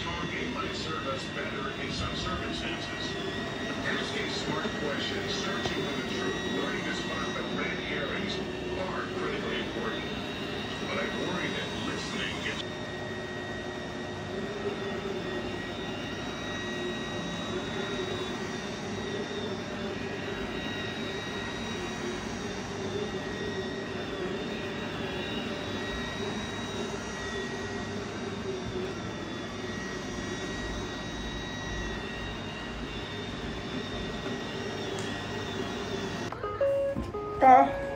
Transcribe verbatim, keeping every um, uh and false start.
talking might serve us better in some circumstances. Asking smart questions, searching for the truth, learning to spot the red herrings are critically important. But I worry that listening gets... Bye.